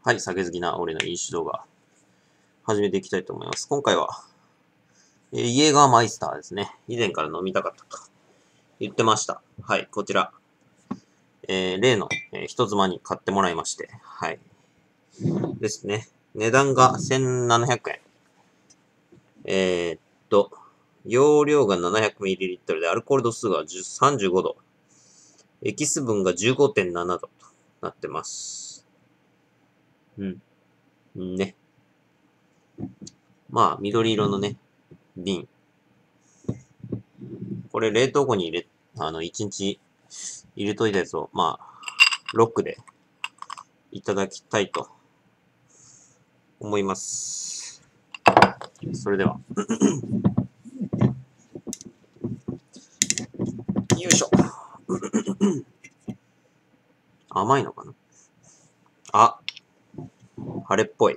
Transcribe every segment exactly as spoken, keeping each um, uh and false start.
はい、酒好きな俺の飲酒動画、始めていきたいと思います。今回は、えーイエーガーマイスターですね。以前から飲みたかったと言ってました。はい、こちら、えー例の、えー人妻に買ってもらいまして、はい。ですね。値段がせんななひゃくえん。えーっと、容量が ななひゃくミリリットル で、アルコール度数がさんじゅうごど。エキス分が じゅうごてんななどとなってます。うん。ね。まあ、緑色のね、瓶。これ冷凍庫に入れ、あの、いちにち入れといたやつを、まあ、ロックでいただきたいと思います。それでは。よいしょ。甘いのかなあ、晴れっぽい。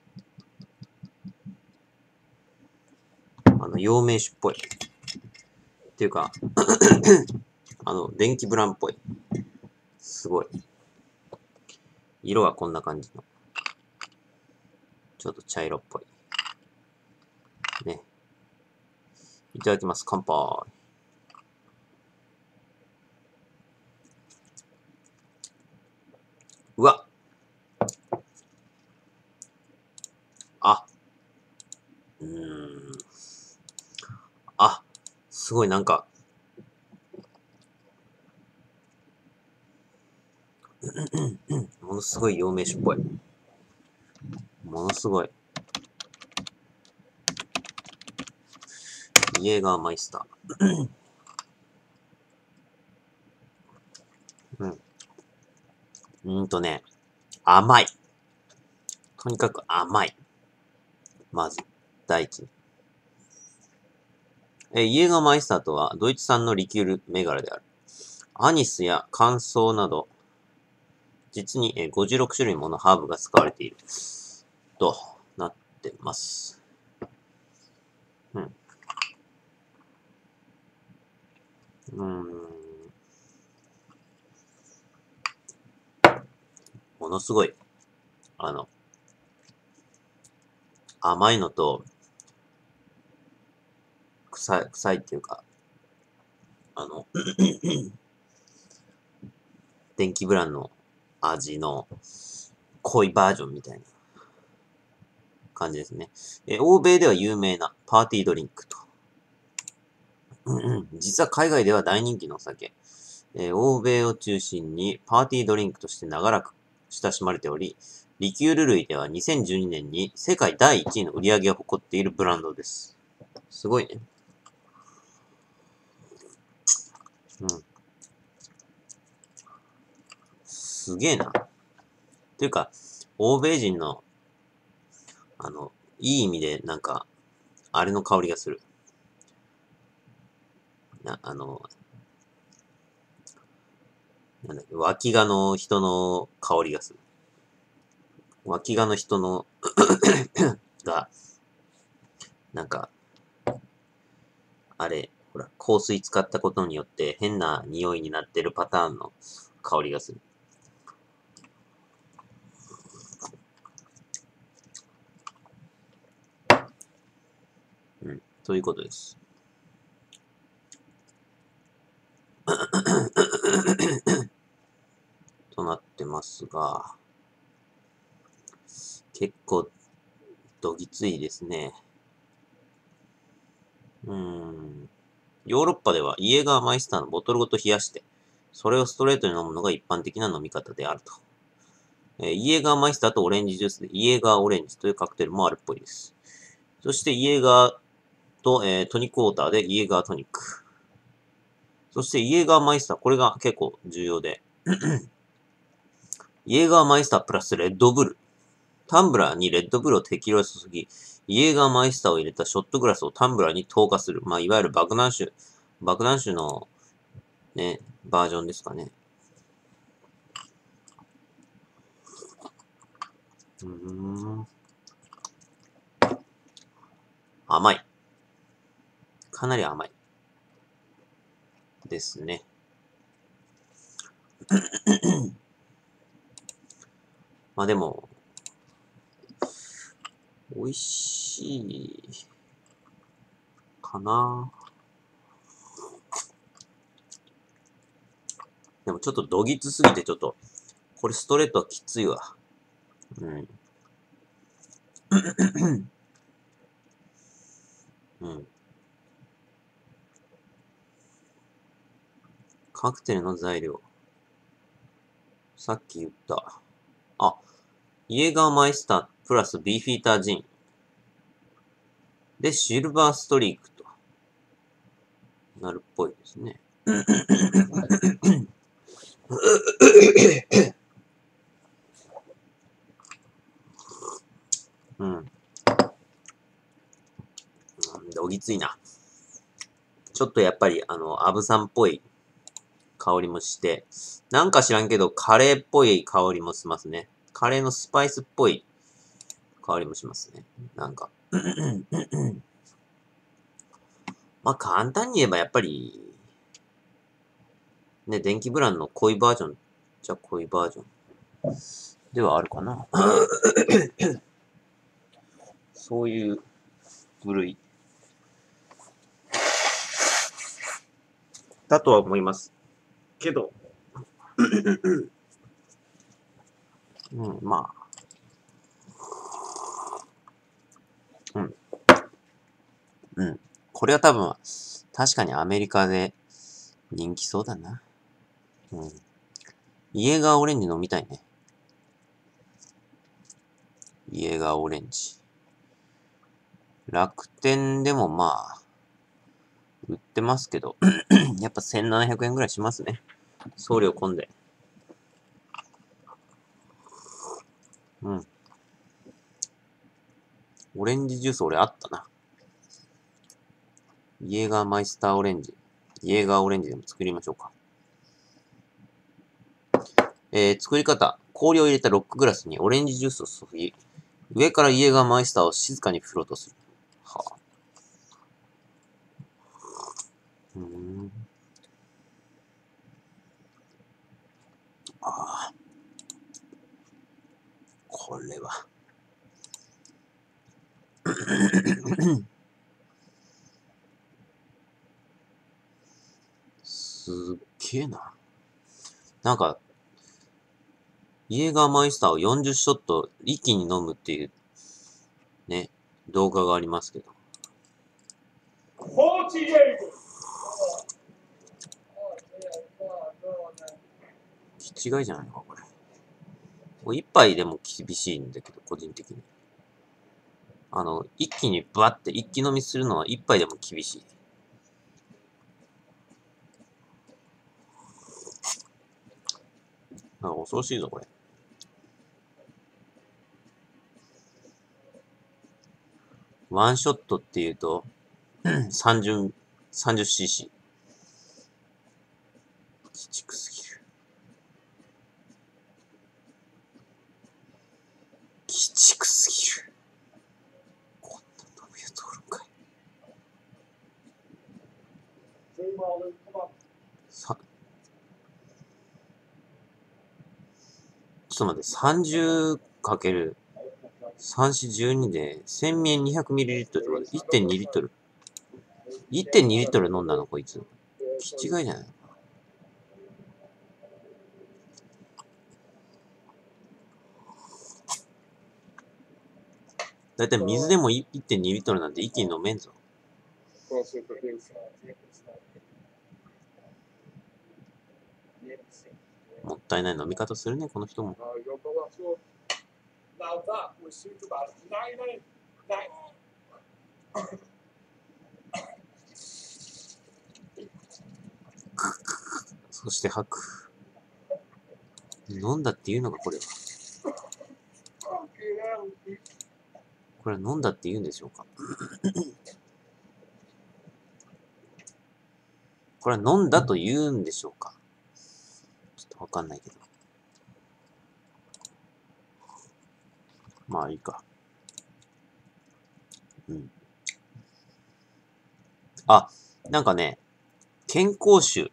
あの、陽明酒っぽい。っていうか、あの、電気ブランっぽい。すごい。色はこんな感じの。ちょっと茶色っぽい。ね。いただきます。乾杯。うわ。あ。うーん。あ。すごいなんか、ものすごい陽明酒っぽい。ものすごい。イエーガーマイスター。うん。うーんとね、甘い。とにかく甘い。まず、第一に。え、イエーガーマイスターとは、ドイツ産のリキュール銘柄である。アニスや乾燥など、実にえごじゅうろくしゅるいものハーブが使われている。となってます。うん。うーん。ものすごい、あの、甘いのと、臭い、臭いっていうか、あの、電気ブランの味の濃いバージョンみたいな感じですね。え、欧米では有名なパーティードリンクと。うんうん、実は海外では大人気のお酒。えー欧米を中心にパーティードリンクとして長らく親しまれており、リキュール類ではにせんじゅうにねんに世界だいいちいの売り上げを誇っているブランドです。すごいね。うん。すげえな。というか、欧米人の、あの、いい意味でなんか、あれの香りがする。な、あの、なんだっけ、脇がの人の香りがする。脇がの人のが、なんか、あれ、ほら、香水使ったことによって変な匂いになってるパターンの香りがする。うん、ということです。となってますが、結構、どぎついですね。うーん。ヨーロッパではイエーガーマイスターのボトルごと冷やして、それをストレートに飲むのが一般的な飲み方であると。えーイエーガーマイスターとオレンジジュースでイエーガーオレンジというカクテルもあるっぽいです。そしてイエーガーと、えートニックウォーターでイエーガートニック。そしてイエーガーマイスター、これが結構重要で、イエーガーマイスタープラスレッドブル。タンブラーにレッドブルを適量注ぎ、イエーガーマイスターを入れたショットグラスをタンブラーに投下する。まあ、いわゆる爆弾酒、爆弾酒のね、バージョンですかね。うーん。甘い。かなり甘い。ですね。まあでも、 美味しいかな。でもちょっとどぎつすぎてちょっと、これストレートはきついわ。うん。うん。カクテルの材料。さっき言った。あ、イエガーマイスタープラスビーフィータージン。で、シルバーストリークとなるっぽいですね。うん。どぎついな。ちょっとやっぱり、あの、アブさんっぽい香りもして、なんか知らんけど、カレーっぽい香りもしますね。カレーのスパイスっぽい香りもしますね。なんか。まあ、簡単に言えばやっぱり、ね、電気ブランの濃いバージョンじゃ濃いバージョンではあるかな。そういう部類だとは思います。けど、うん、まあ、うん。うん。これは多分、確かにアメリカで人気そうだな。うん。イエガーオレンジ飲みたいね。イエガーオレンジ。楽天でもまあ、売ってますけど、やっぱせんななひゃくえんぐらいしますね。送料込んで。うん。オレンジジュース俺あったな。イエガーマイスターオレンジ。イエガーオレンジでも作りましょうか。えー、作り方。氷を入れたロックグラスにオレンジジュースを注ぎ、上からイエガーマイスターを静かに振ろうとする。はあ。うーん。ああ。これは。すっげえな。なんか、イエガーマイスターをよんじゅうショット一気に飲むっていう、ね、動画がありますけど。気違いじゃないのか、これ。もう一杯でも厳しいんだけど、個人的に。あの、一気にバッて一気飲みするのは一杯でも厳しい。なんか恐ろしいぞ、これ。ワンショットっていうと、さんじゅう、さんじゅうシーシー。鬼畜すぎる。鬼畜すぎる。こんな飲むやつおるんかい。さ、ちょっと待って、さんじゅうかけるさん、よん、じゅうにで、せんミリ にひゃくミリリットル いってんにリットル。いってんにリットル飲んだの、こいつ。気違いじゃないの。だいたい水でも いってんにリットルなんて一気に飲めんぞ。もったいない飲み方するね、この人も。そして吐く。飲んだっていうのがこれは。これは飲んだって言うんでしょうか。これは飲んだと言うんでしょうか。ちょっとわかんないけど。まあいいか。うん。あ、なんかね、健康酒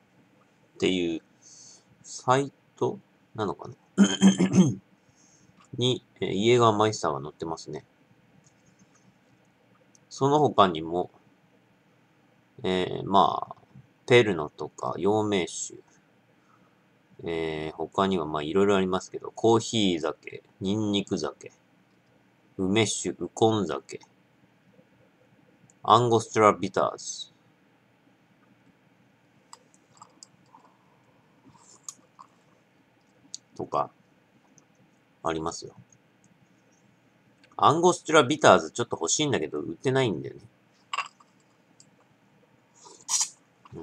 っていうサイトなのかなに、えー、イエーガーマイスターが載ってますね。その他にも、えー、まあ、ペルノとか、陽明酒、えー、他にはまあいろいろありますけど、コーヒー酒、ニンニク酒、梅酒、ウコン酒、アンゴストラビターズ、とか、ありますよ。アンゴストラビターズちょっと欲しいんだけど、売ってないんだよね。うん。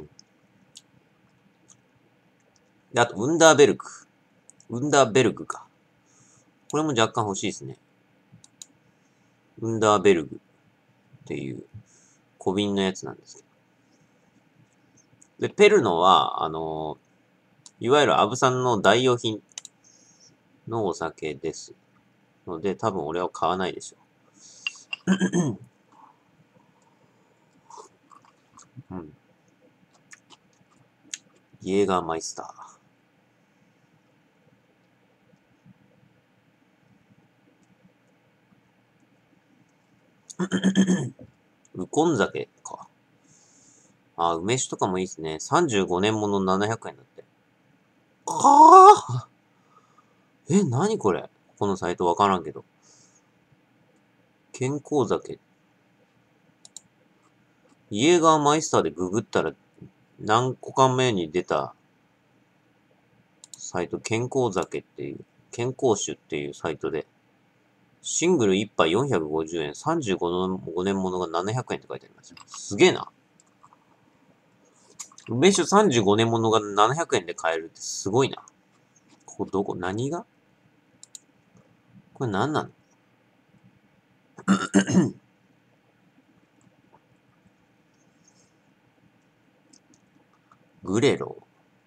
で、あと、ウンダーベルク。ウンダーベルグか。これも若干欲しいですね。ウンダーベルグっていう小瓶のやつなんですけど。で、ペルノは、あのー、いわゆるアブさんの代用品のお酒です。ので、多分俺は買わないでしょう。うん。イエーガーマイスター。ウコン酒か。あ、梅酒とかもいいですね。さんじゅうごねんものななひゃくえんだって。はあえ、なにこれこのサイトわからんけど。健康酒。イエーガーマイスターでググったら何個か目に出たサイト、健康酒っていう、健康酒っていうサイトで、シングルいっぱいよんひゃくごじゅうえん、さんじゅうごねんものがななひゃくえんって書いてありますよ。すげえな。梅酒さんじゅうごねんものがななひゃくえんで買えるってすごいな。ここどこ何がこれ何なのグレロ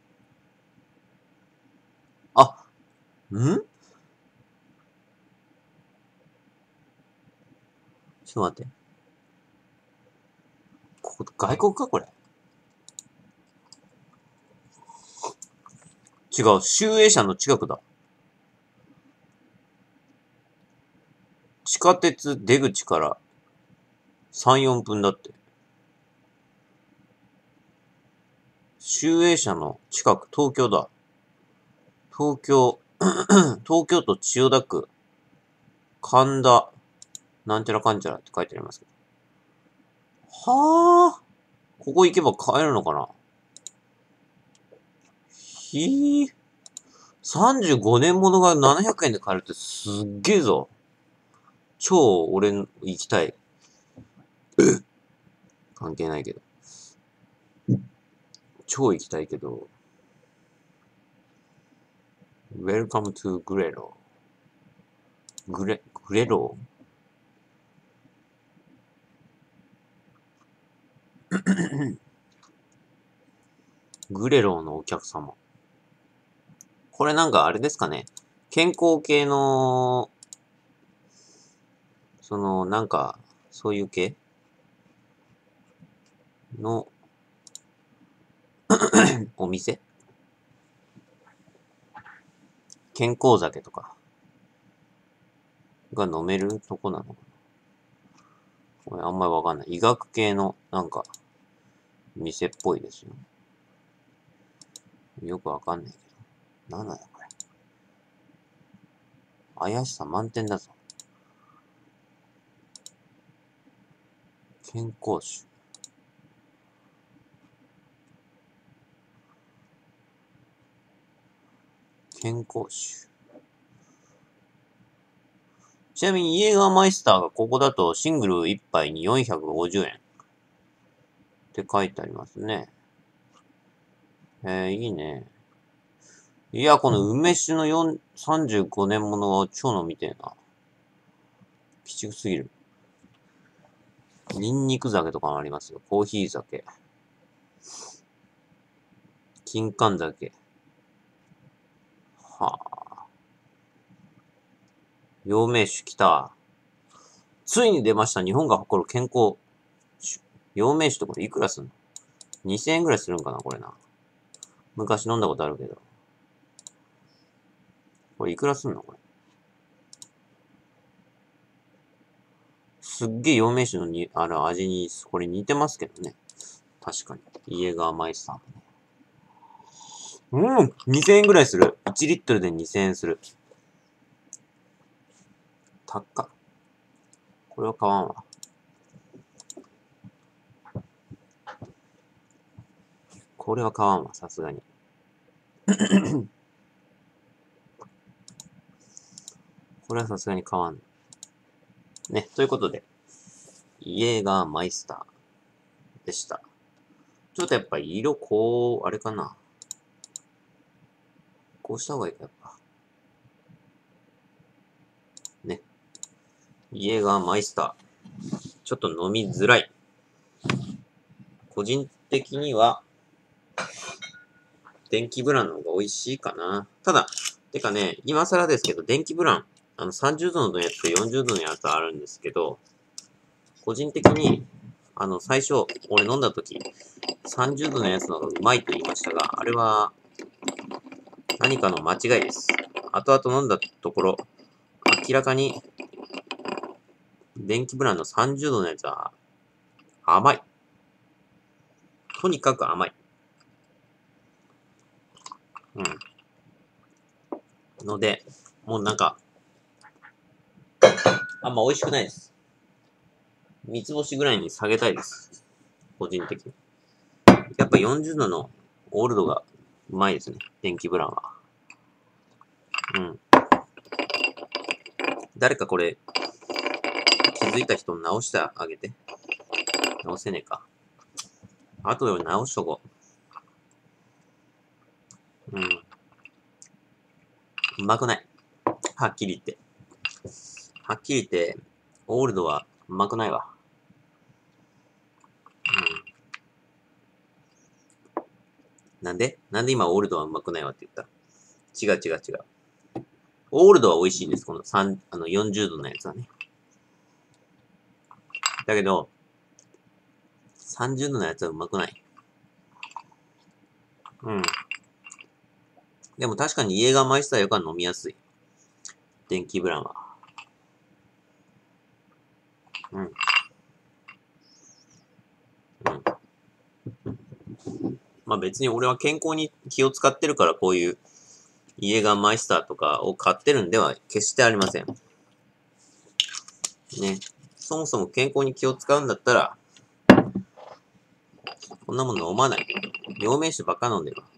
あ、んちょっと待って。ここ外国かこれ。違う、集英社の近くだ。地下鉄出口からさん、よんぷんだって。集英社の近く、東京だ。東京、東京都千代田区、神田、なんちゃらかんちゃらって書いてありますけど。はあ、ここ行けば買えるのかなひー。さんじゅうごねんものがななひゃくえんで買えるってすっげえぞ。超俺行きたい。関係ないけど。超行きたいけど。Welcome to Grelo. グレ、グレログレローのお客様。これなんかあれですかね。健康系の、その、なんか、そういう系のお店健康酒とかが飲めるとこなのかなこれあんまりわかんない。医学系のなんか店っぽいですよ。よくわかんないけど。なんだよこれ。怪しさ満点だぞ。健康酒。健康酒。ちなみにイエーガーマイスターがここだとシングルいっぱいによんひゃくごじゅうえんって書いてありますね。えー、いいね。いや、この梅酒のよんさんじゅうごねんものは超飲みてえな。きちくすぎる。ニンニク酒とかもありますよ。コーヒー酒。金柑酒。はあ。陽明酒来た。ついに出ました。日本が誇る健康酒。陽明酒ってこれいくらすんの ?にせん 円ぐらいするんかなこれな。昔飲んだことあるけど。これいくらすんのこれ。 すっげえ陽明酒のに、あの味に、これ似てますけどね。確かに。イエガーマイスターもね。うん !にせんえんぐらいする。いちリットルでにせんえんする。高っ。これは買わんわ。これは買わんわ、さすがに。これはさすがに買わん。ね、ということで、イエーガーマイスターでした。ちょっとやっぱ色、こう、あれかな。こうした方がいいか、やっぱ。ね。イエーガーマイスター。ちょっと飲みづらい。個人的には、電気ブランの方が美味しいかな。ただ、てかね、今更ですけど、電気ブラン、あのさんじゅうどのやつとよんじゅうどのやつあるんですけど、個人的に、あの、最初、俺飲んだ時、さんじゅうどのやつの方がうまいと言いましたが、あれは、何かの間違いです。後々飲んだところ、明らかに、電気ブランのさんじゅうどのやつは、甘い。とにかく甘い。うん。ので、もうなんか、あんま美味しくないです。三つ星ぐらいに下げたいです。個人的に。やっぱよんじゅうどのオールドがうまいですね。電気ブランは。うん。誰かこれ、気づいた人直してあげて。直せねえか。あとで直しとこう。うん。うまくない。はっきり言って。はっきり言って、オールドはうまくないわ。うん。なんでなんで今オールドはうまくないわって言った違う違う違う。オールドは美味しいんです。このさん、あのよんじゅうどのやつはね。だけど、さんじゅうどのやつはうまくない。うん。でも確かにイエーガーマイスターよりは飲みやすい。電気ブランは。うん。うん。まあ別に俺は健康に気を使ってるからこういうイエーガーマイスターとかを買ってるんでは決してありません。ね。そもそも健康に気を使うんだったら、こんなもの飲まない。陽明酒ばっか飲んでるわ。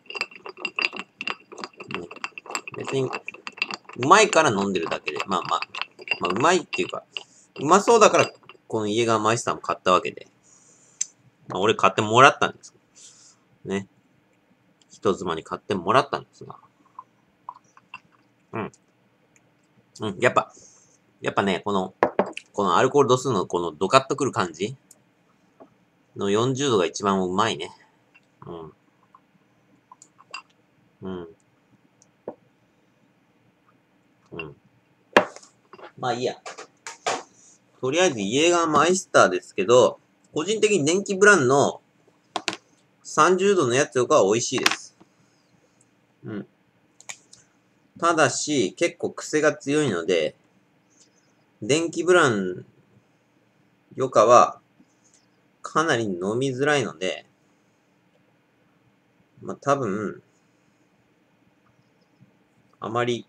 ね。別に、うまいから飲んでるだけで、まあまあ、まあうまいっていうか、うまそうだからこのイエーガーマイスターも買ったわけで。まあ俺買ってもらったんです。ね。人妻に買ってもらったんですが。うん。うん。やっぱ、やっぱね、この、このアルコール度数のこのドカッとくる感じのよんじゅうどが一番うまいね。うん。うん。うん。まあいいや。とりあえずイエーガーマイスターですけど、個人的に電気ブランのさんじゅうどのやつよりは美味しいです。うん。ただし、結構癖が強いので、電気ブランよかはかなり飲みづらいので、まあ多分、あまり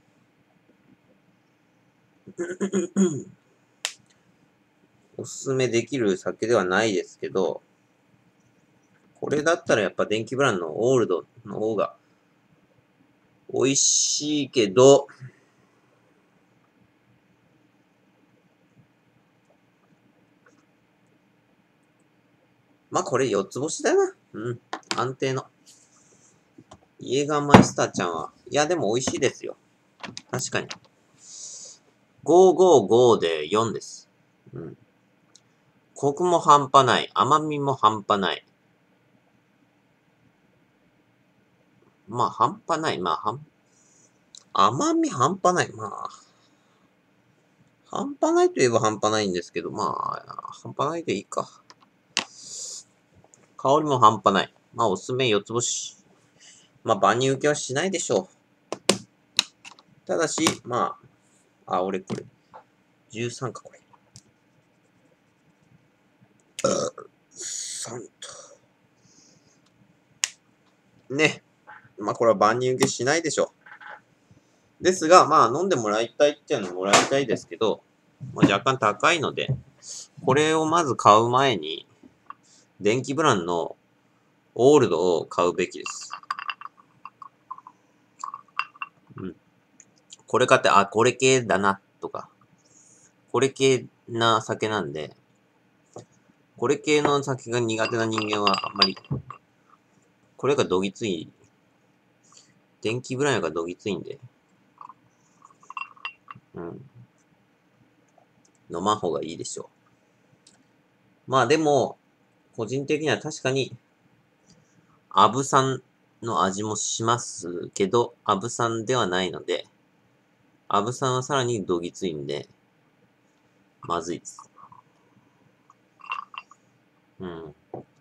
おすすめできる酒ではないですけど、これだったらやっぱ電気ブランのオールドの方が美味しいけど、まあこれ四つ星だな。うん。安定の。イエーガーマイスターちゃんは、いやでも美味しいですよ。確かに。ごーごーごーでよんです。うん。コクも半端ない。甘みも半端ない。まあ半端ない。まあ半、甘み半端ない。まあ、半端ないといえば半端ないんですけど、まあ、半端ないでいいか。香りも半端ない。まあおすすめ四つ星。まあ万人受けはしないでしょう。ただし、まあ、あ、俺これ、じゅうさんかこれ。 ね。まあこれは万人受けしないでしょう。ですが、まあ飲んでもらいたいっていうのはもらいたいですけど、まあ、若干高いので、これをまず買う前に、電気ブランのオールドを買うべきです。うん。これ買って、あ、これ系だな、とか。これ系な酒なんで、これ系の酒が苦手な人間はあんまり、これがどぎつい、電気ブランがどぎついんで、うん。飲まん方がいいでしょう。まあでも、個人的には確かに、アブさんの味もしますけど、アブさんではないので、アブさんはさらにどぎついんで、まずいです。うん。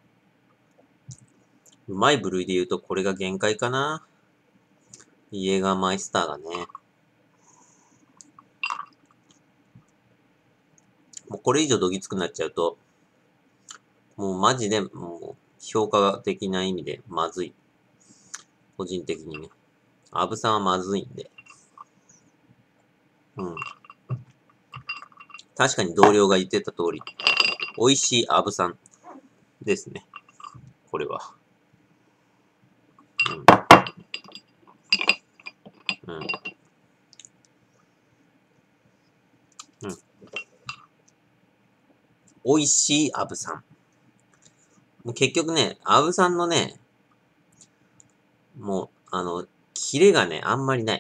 うまい部類で言うとこれが限界かな。イエガーマイスターがね。もうこれ以上どぎつくなっちゃうと、もうマジでもう評価的な意味でまずい。個人的にね。アブさんはまずいんで。うん。確かに同僚が言ってた通り、美味しいアブさんですね。これは。うん。うん。うん。美味しいアブさん。もう結局ね、アブさんのね、もう、あの、キレがね、あんまりない。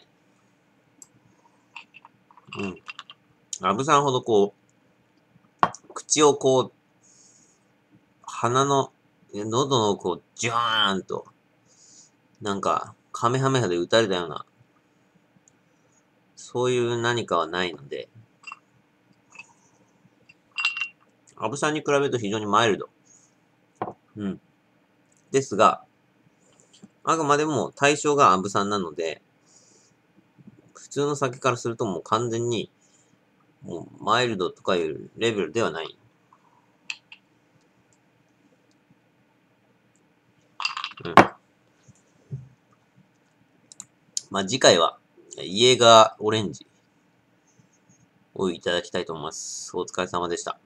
うん。アブさんほどこう、口をこう、鼻の、喉のこう、ジューンと、なんか、カメハメハで撃たれたような、そういう何かはないので、アブさんに比べると非常にマイルド。うん。ですが、あくまでも対象がアブさんなので、普通の酒からするともう完全に、もうマイルドとかいうレベルではない。うん。まあ、次回は、イエーガーオレンジをいただきたいと思います。お疲れ様でした。